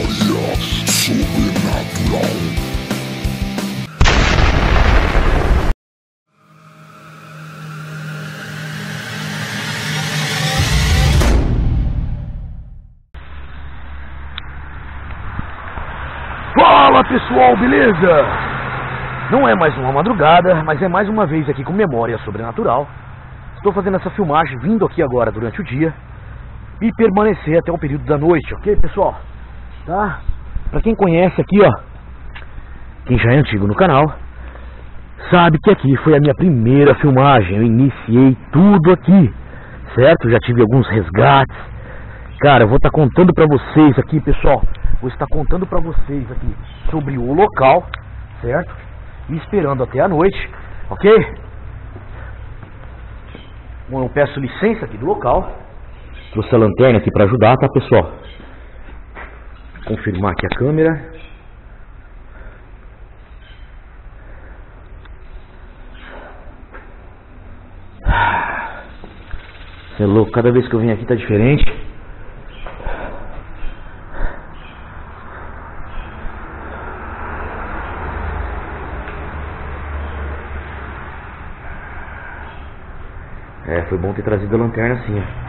Memória sobrenatural. Fala pessoal, beleza? Não é mais uma madrugada, mas é mais uma vez aqui com Memória Sobrenatural. Estou fazendo essa filmagem, vindo aqui agora durante o dia e permanecer até o período da noite, ok pessoal? Tá? Pra quem conhece aqui, ó, quem já é antigo no canal, sabe que aqui foi a minha primeira filmagem. Eu iniciei tudo aqui, certo? Já tive alguns resgates. Cara, eu vou estar contando pra vocês aqui, pessoal. Vou estar contando pra vocês aqui sobre o local, certo? E esperando até a noite, ok? Bom, eu peço licença aqui do local. Trouxe a lanterna aqui pra ajudar, tá, pessoal? Confirmar aqui a câmera. Você é louco, cada vez que eu venho aqui tá diferente. É, foi bom ter trazido a lanterna assim, ó.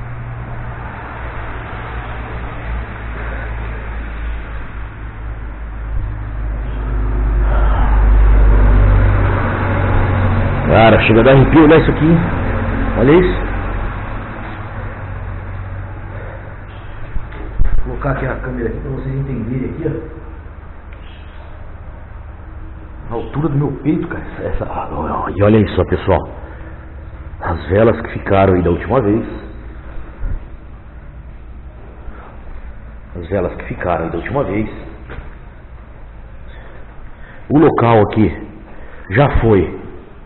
Cara, chega a dar arrepio, olha isso aqui. Olha isso. Vou colocar aqui a câmera aqui pra vocês entenderem aqui, ó. A altura do meu peito, cara. E olha isso, ó, pessoal. As velas que ficaram aí da última vez. As velas que ficaram aí da última vez. O local aqui já foi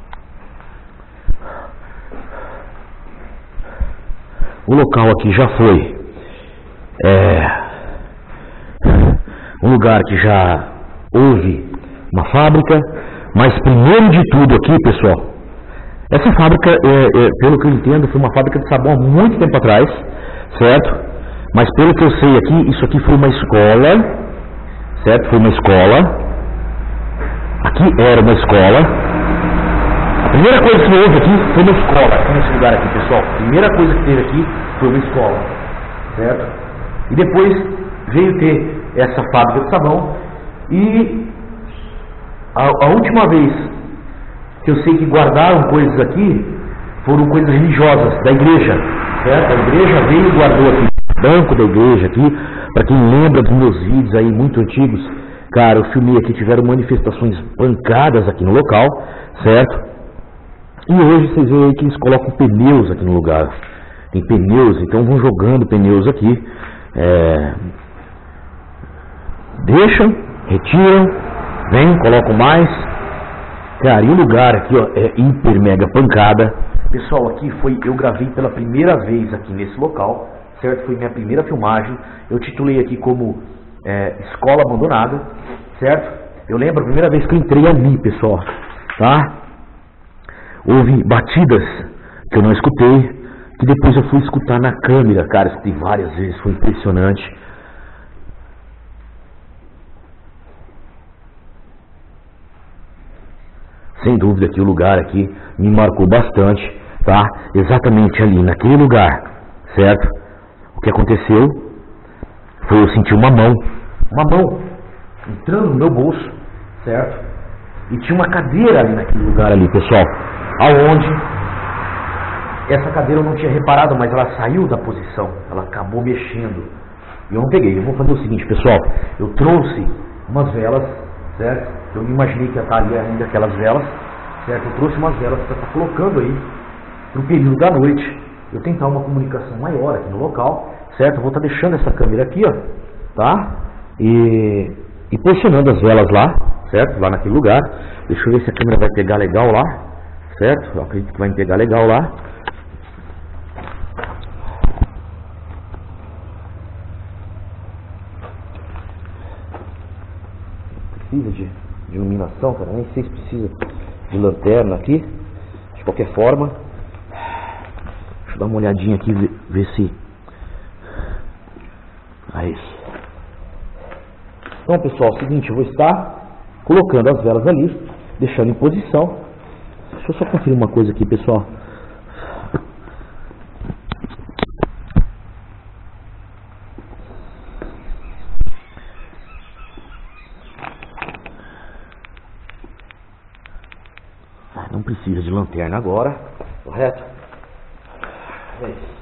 um lugar que já houve uma fábrica. Mas primeiro de tudo aqui, pessoal, essa fábrica, pelo que eu entendo, foi uma fábrica de sabão há muito tempo atrás, certo? Mas pelo que eu sei aqui, isso aqui foi uma escola, certo? Foi uma escola. Aqui era uma escola. A primeira coisa que houve aqui foi uma escola, aqui nesse lugar aqui, pessoal. A primeira coisa que teve aqui foi uma escola, certo? E depois veio ter essa fábrica de sabão. E a última vez que eu sei que guardaram coisas aqui foram coisas religiosas da igreja, certo? A igreja veio e guardou aqui, banco da igreja aqui. Para quem lembra dos meus vídeos aí muito antigos, cara, eu filmei aqui, tiveram manifestações pancadas aqui no local, certo? E hoje vocês veem aí que eles colocam pneus aqui no lugar. Tem pneus, então vão jogando pneus aqui. Deixam, retiram, vem, colocam mais. Cara, e o lugar aqui, ó, é hiper mega pancada. Pessoal, aqui eu gravei pela primeira vez aqui nesse local, certo? Foi minha primeira filmagem. Eu titulei aqui como Escola Abandonada, certo? Eu lembro a primeira vez que eu entrei ali, pessoal, tá? Houve batidas que eu não escutei, que depois eu fui escutar na câmera. Cara, escutei várias vezes, foi impressionante. Sem dúvida que o lugar aqui me marcou bastante, tá? Exatamente ali, naquele lugar, certo? O que aconteceu foi eu sentir uma mão entrando no meu bolso, certo? E tinha uma cadeira ali naquele lugar ali, pessoal, aonde essa cadeira eu não tinha reparado, mas ela saiu da posição, ela acabou mexendo e eu não peguei. Eu vou fazer o seguinte, pessoal, eu trouxe umas velas, certo? Eu me imaginei que ia estar ali ainda aquelas velas, certo? Eu trouxe umas velas para estar colocando aí pro período da noite, eu tentar uma comunicação maior aqui no local, certo? Eu vou estar deixando essa câmera aqui, ó, tá? E posicionando as velas lá, certo? Lá naquele lugar. Deixa eu ver se a câmera vai pegar legal lá, certo? Eu acredito que vai pegar legal lá. Precisa de iluminação, cara, nem sei se precisa de lanterna aqui. De qualquer forma, deixa eu dar uma olhadinha aqui, ver se... Aí, Então, pessoal, é o seguinte, eu vou estar colocando as velas ali, deixando em posição. Deixa eu só conferir uma coisa aqui, pessoal. Não precisa de lanterna agora, correto? É isso.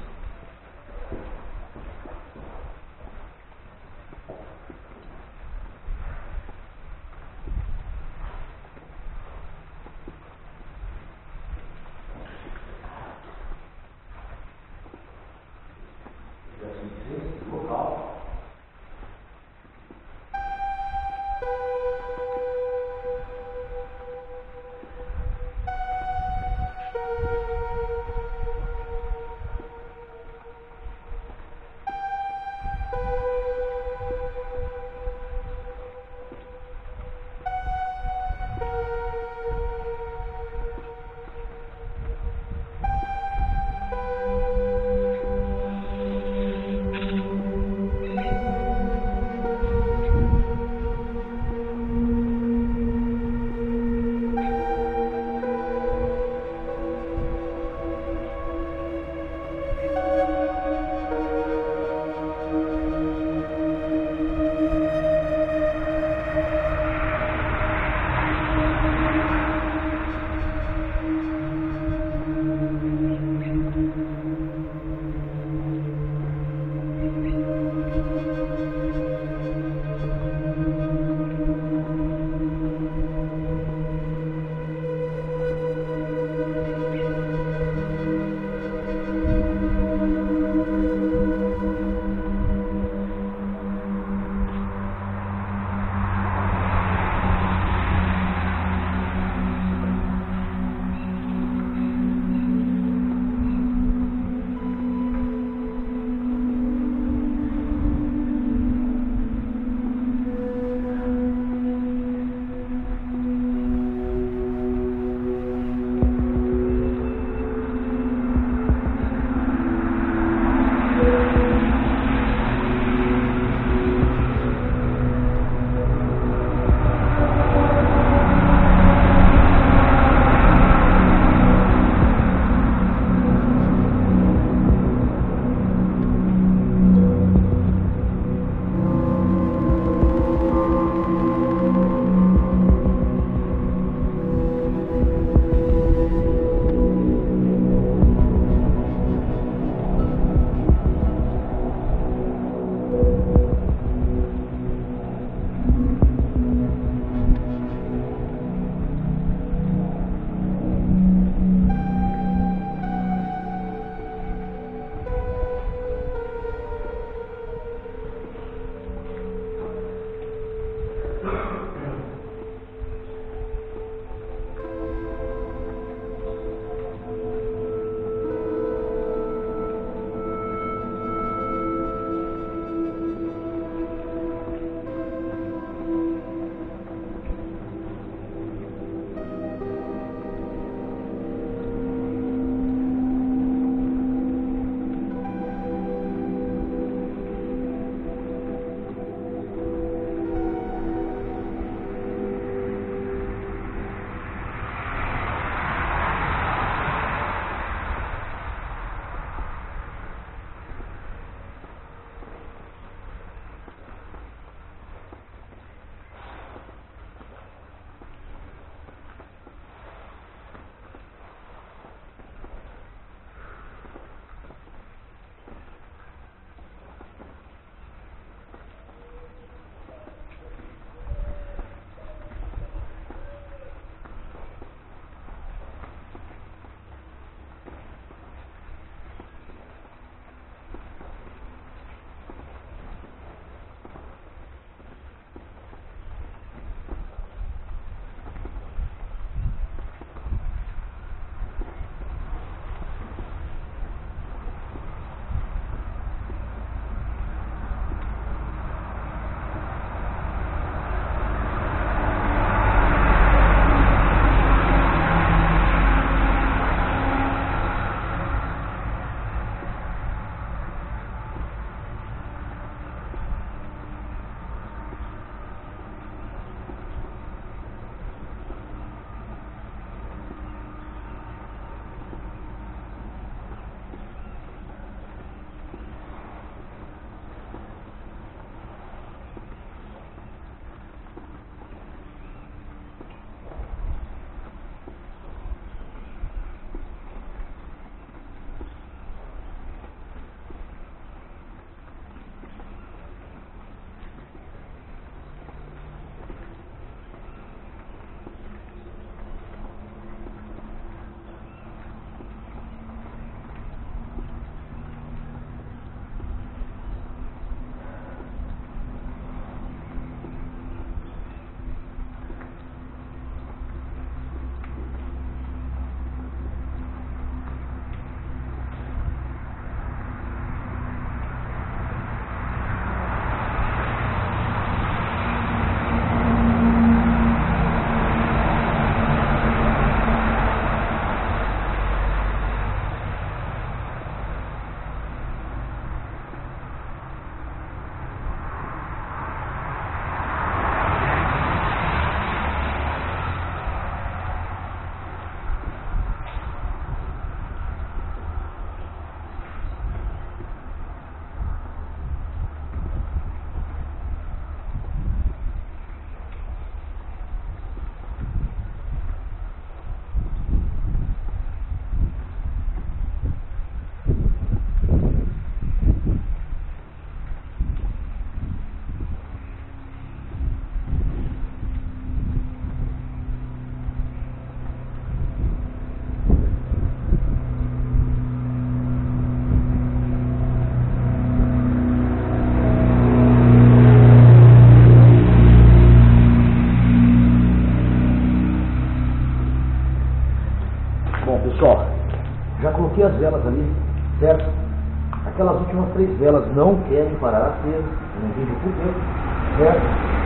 velas ali, certo? Aquelas últimas 3 velas não querem parar acesas, não entendi por quê, certo?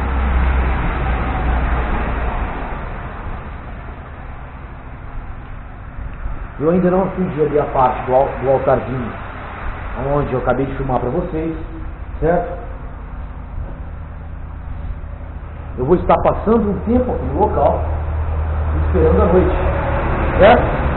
Eu ainda não acendi ali a parte do altarzinho, onde eu acabei de filmar para vocês, certo? Eu vou estar passando um tempo aqui no local, esperando a noite, certo?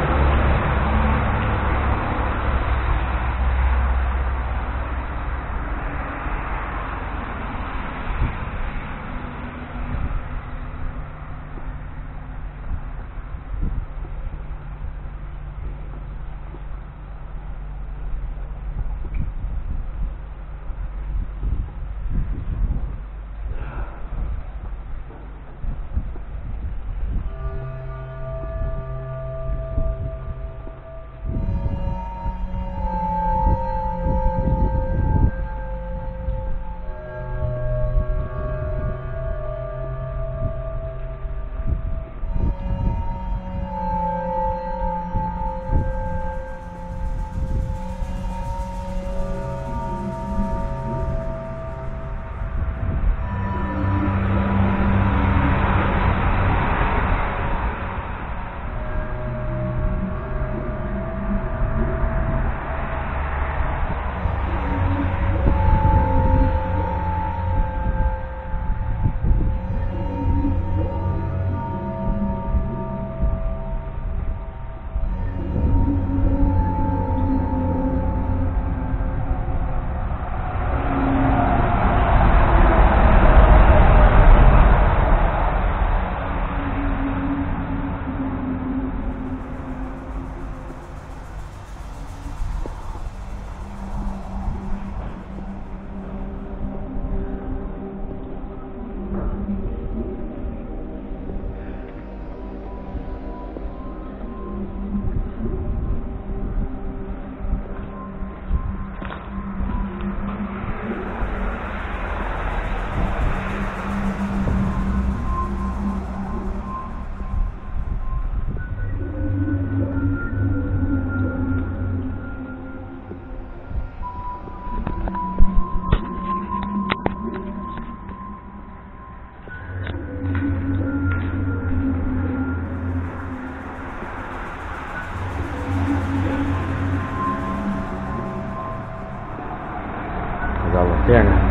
A lanterna.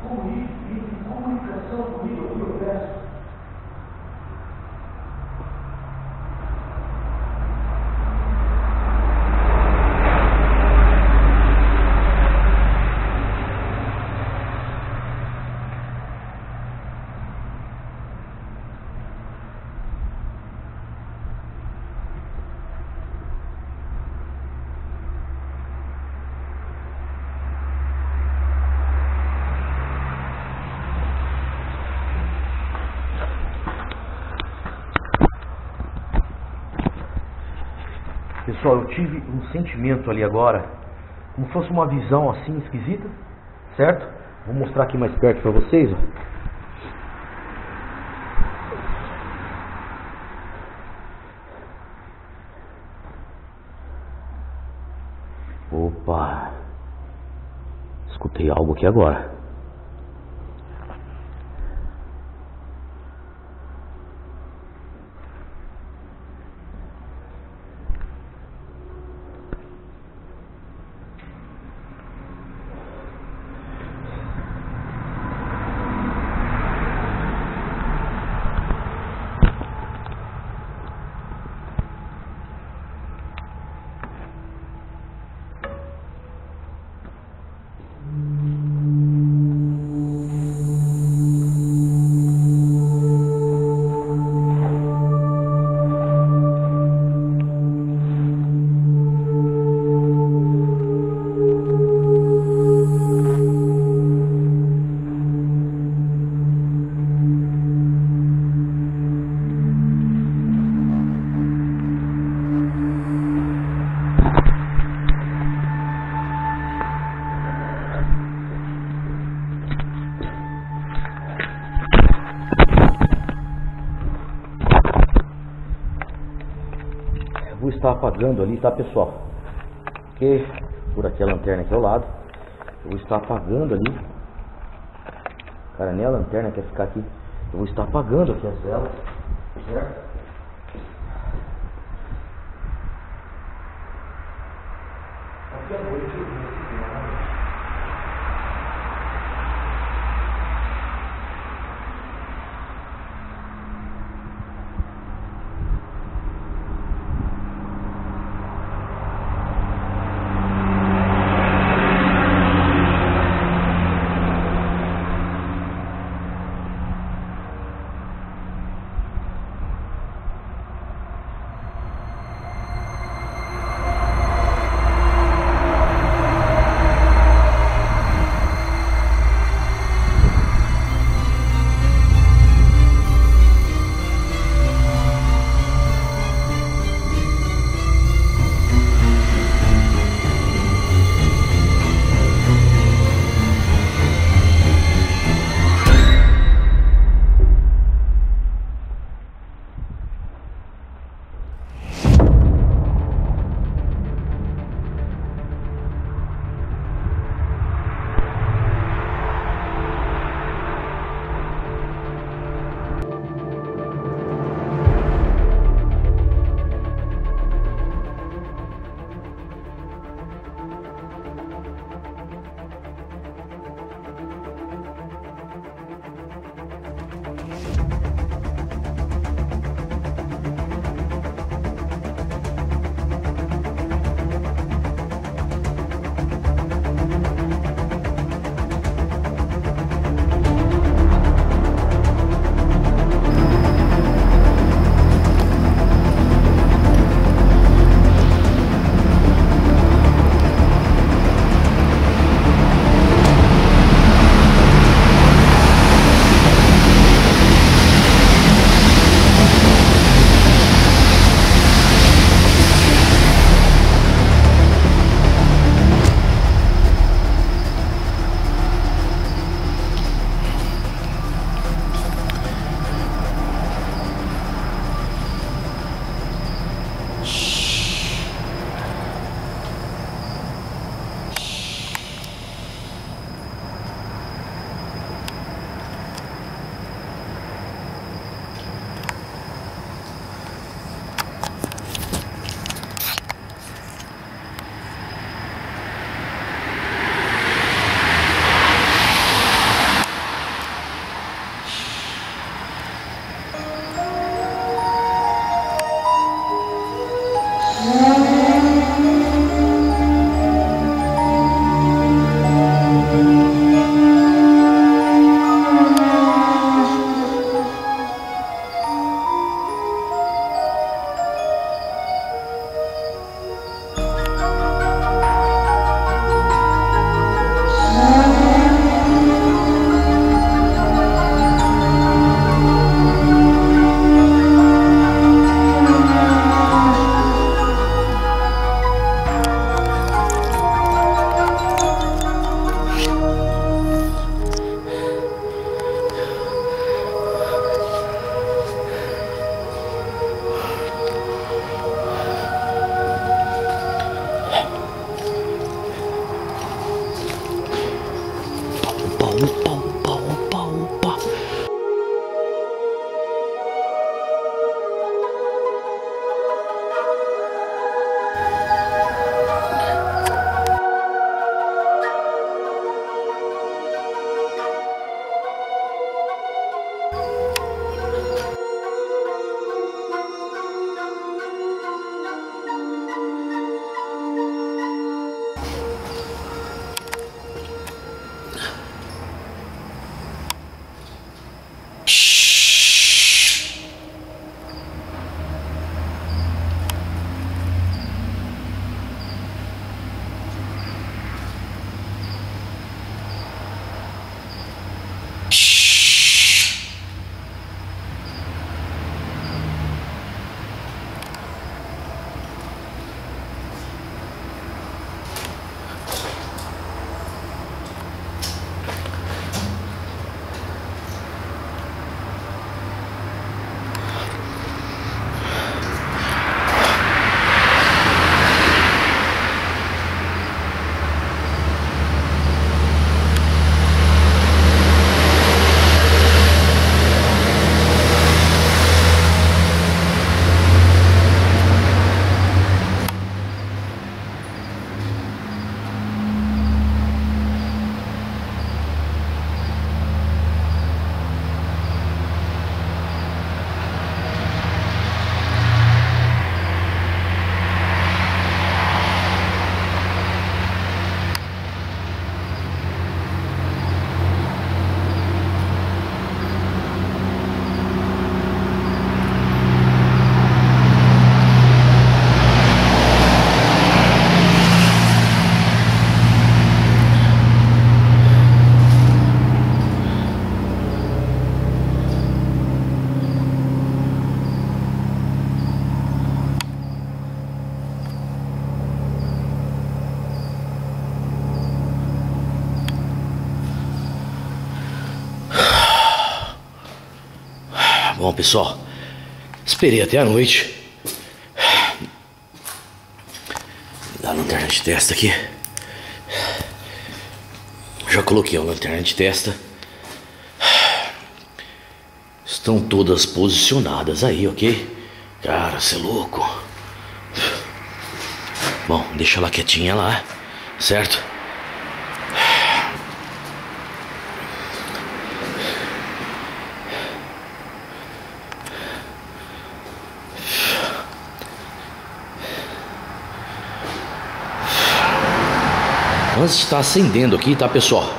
comunicação comigo aqui, eu peço. Pessoal, eu tive um sentimento ali agora, como se fosse uma visão assim esquisita, certo? Vou mostrar aqui mais perto para vocês, ó. Opa! Escutei algo aqui agora. Vou estar apagando ali, tá, pessoal? Porque por aqui a lanterna aqui ao lado. Eu vou estar apagando ali. Cara, nem a lanterna quer ficar aqui. Eu vou estar apagando aqui as velas, certo? Aqui à noite eu vou Opa, opa, opa, opa. Bom, pessoal, esperei até a noite. Dá a lanterna de testa aqui. Já coloquei a lanterna de testa. Estão todas posicionadas aí, ok? Cara, você é louco. Bom, deixa ela quietinha lá, certo? Antes de estar acendendo aqui, tá, pessoal?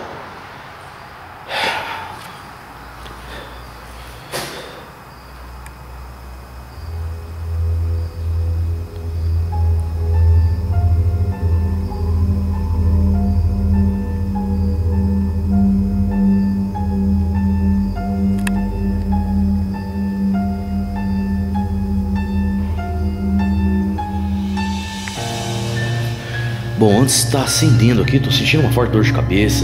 Bom, antes de estar acendendo aqui, tô sentindo uma forte dor de cabeça.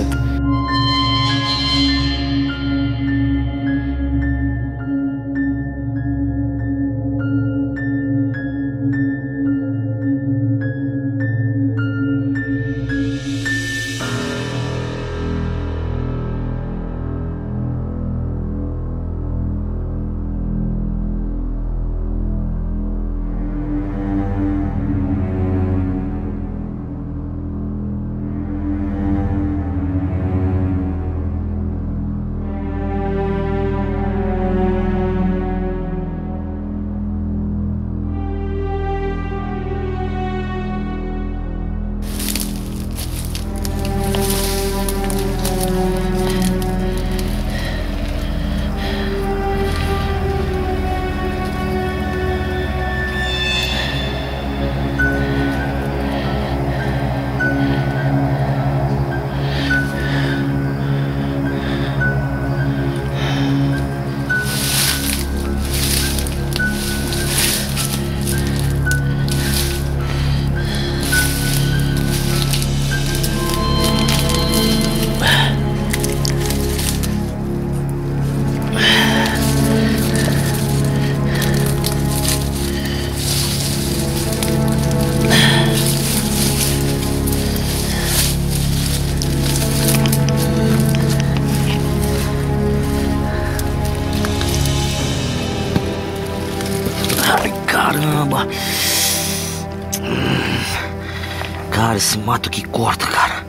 cima. Cara, esse mato aqui corta, cara.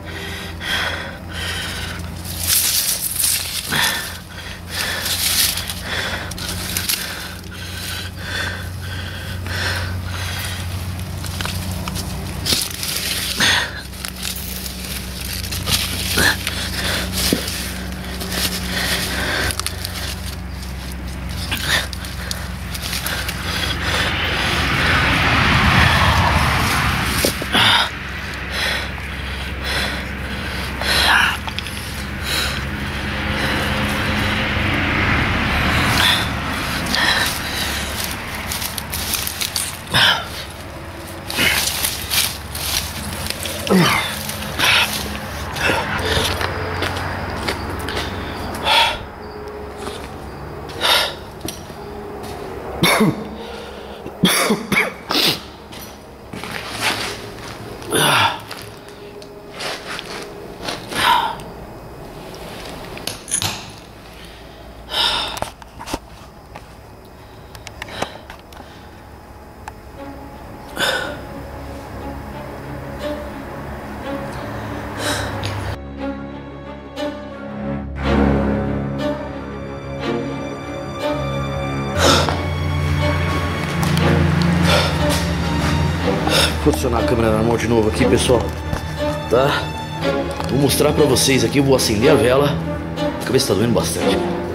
Vou posicionar a câmera na mão de novo aqui, pessoal. Tá? Vou mostrar pra vocês aqui. Eu vou acender a vela. A cabeça tá doendo bastante.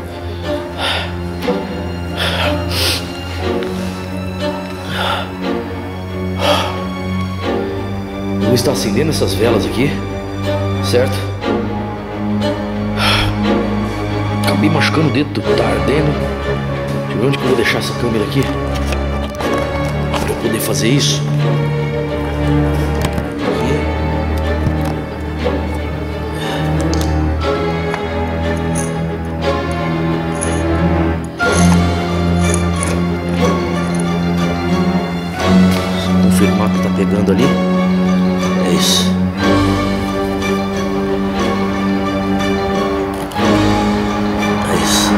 Eu vou estar acendendo essas velas aqui, certo? Acabei machucando o dedo, tá ardendo. Deixa eu ver onde que eu vou deixar essa câmera aqui pra eu poder fazer isso. Confirmar que tá pegando ali. É isso. É isso.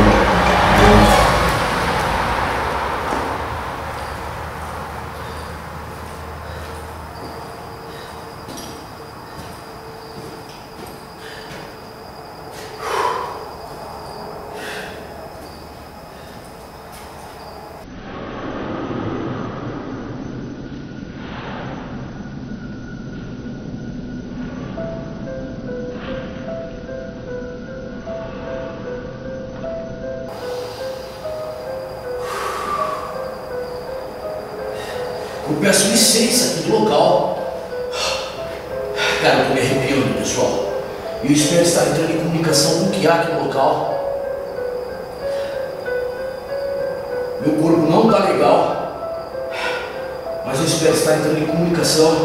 Eu peço licença aqui do local. Cara, eu tô me arrepiando, pessoal. E eu espero estar entrando em comunicação com o que há aqui no local. Meu corpo não tá legal, mas eu espero estar entrando em comunicação.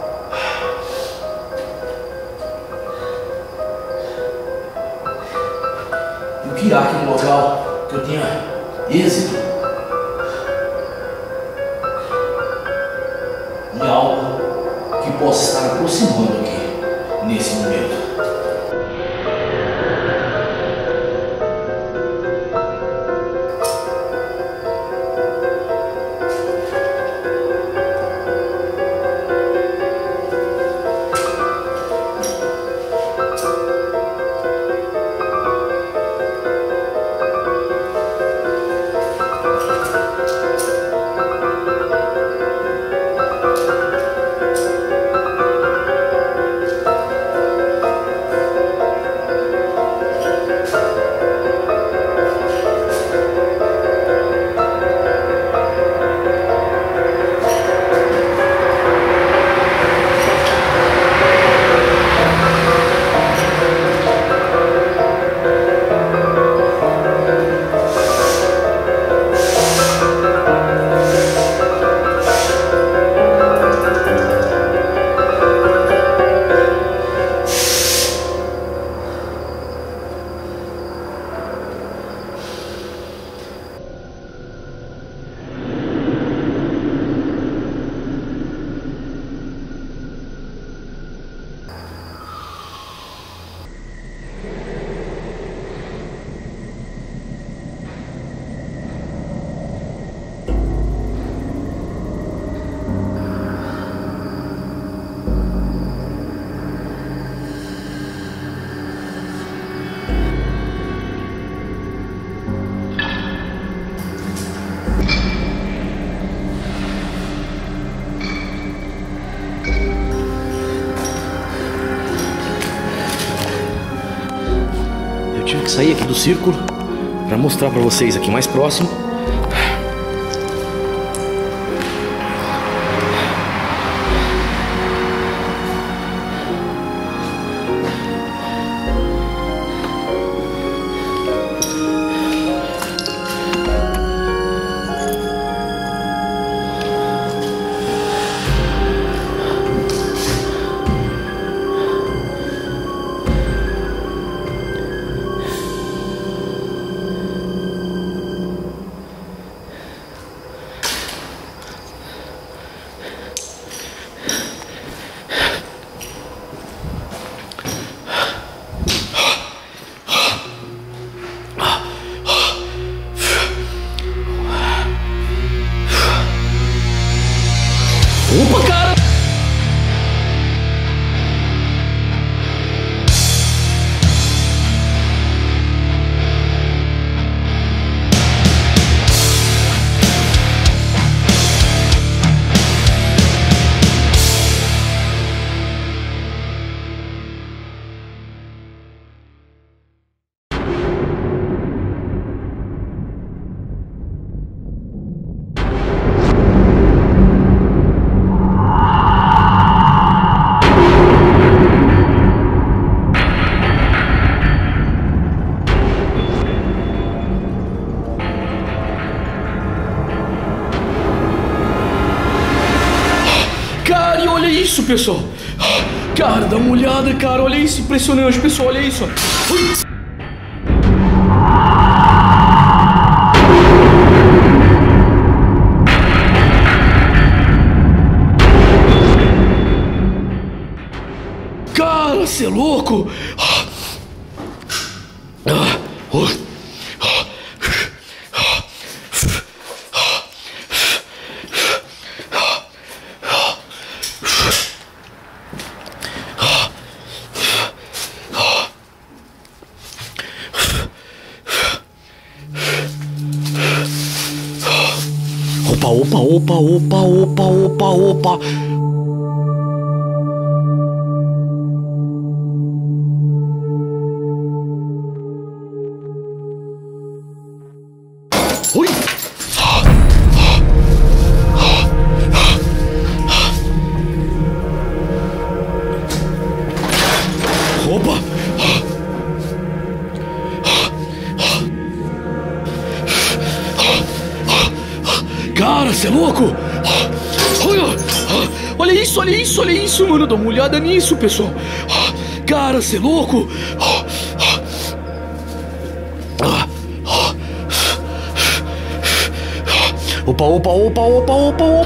E o que há aqui no local que eu tenha êxito. E algo que possa estar aproximando aqui nesse momento. tive que sair aqui do círculo para mostrar para vocês aqui mais próximo. Opa, cara! Cara, e olha isso, pessoal. Cara, dá uma olhada, cara. Olha isso, impressionante, pessoal. Olha isso. Ui. Cara, você é louco. Opa. Ui. Opa. Cara, você é louco? Olha isso, mano. Dá uma olhada nisso, pessoal. Cara, você é louco? Opa.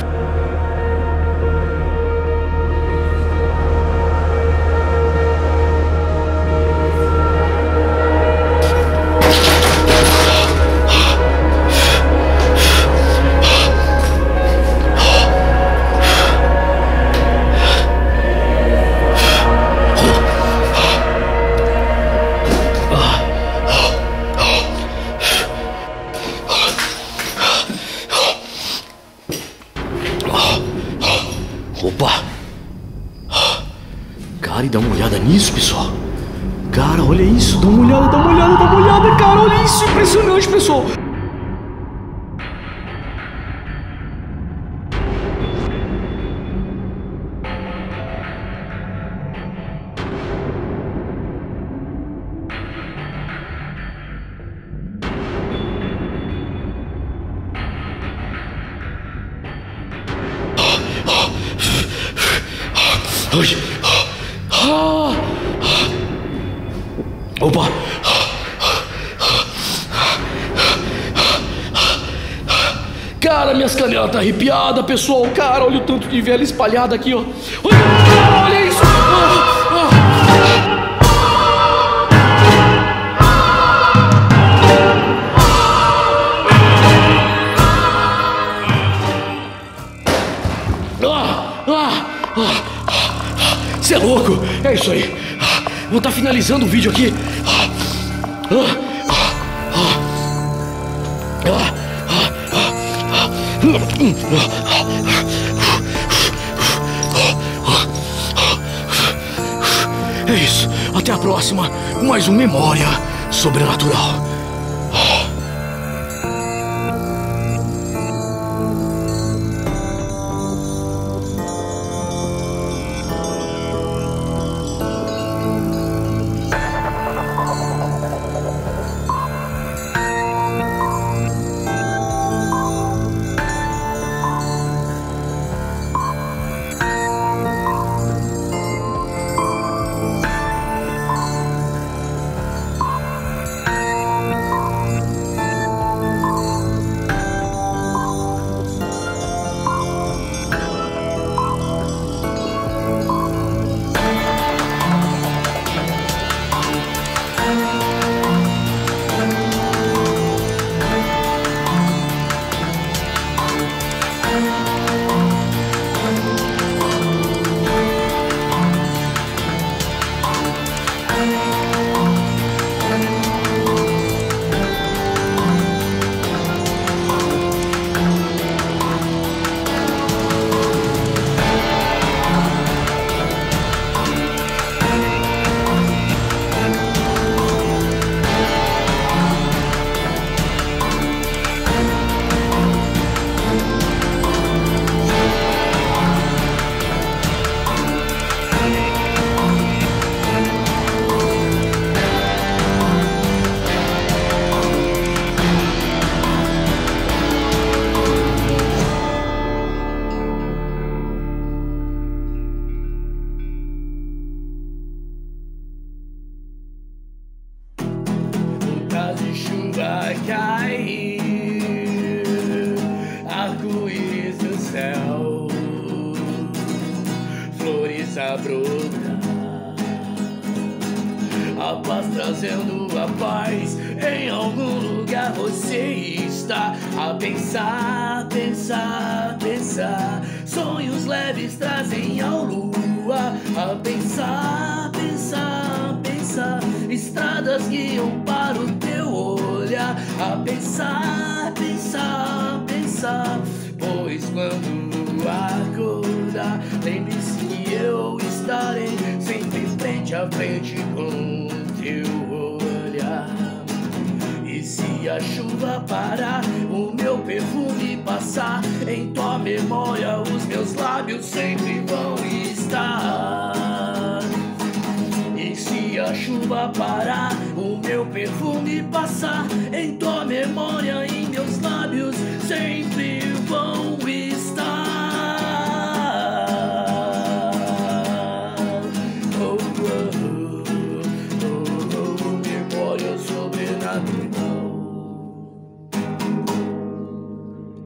Opa! Cara, e dá uma olhada nisso, pessoal. Cara, olha isso. Dá uma olhada, cara. Olha isso. Impressionante, pessoal. Opa! Cara, minhas canelas tá arrepiada, pessoal. Cara, olha o tanto de velha espalhada aqui, ó. Olha isso! Você é louco? É isso aí. Vou estar finalizando o vídeo aqui. É isso. Até a próxima. Mais um Memória sobrenatural. Arco-íris no céu, flores a brotar, a paz trazendo a paz. Em algum lugar você está a pensar, pensar, pensar. Sonhos leves trazem ao lua a pensar, pensar, pensar. Estradas guiam para o teu olhar a pensar, pensar, pensar. Pois quando acordar, lembre-se que eu estarei sempre frente a frente com o teu olhar. E se a chuva parar, o meu perfume passar, em tua memória os meus lábios sempre vão estar. E se a chuva parar, o meu perfume passar, em tua memória e meus lábios sempre vão